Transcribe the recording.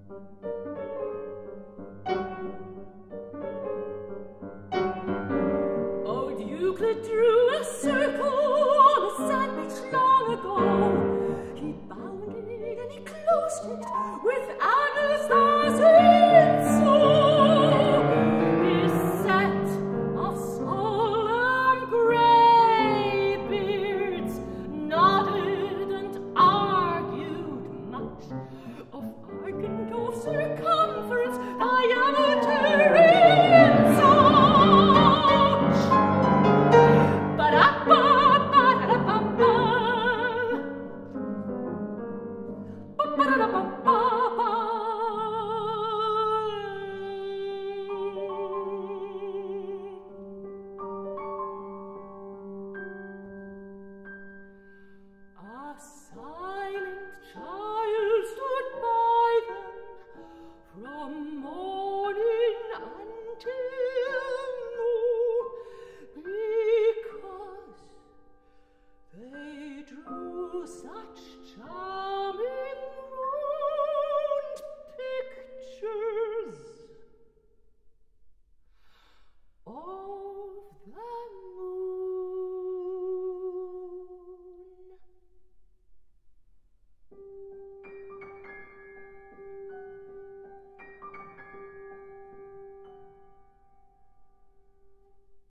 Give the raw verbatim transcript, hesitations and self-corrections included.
Old Euclid drew a circle on a sand beach long ago. He bounded and he closed it with Anastasia so. His set of solemn grey beards nodded and argued much of arc and of circumference, diameter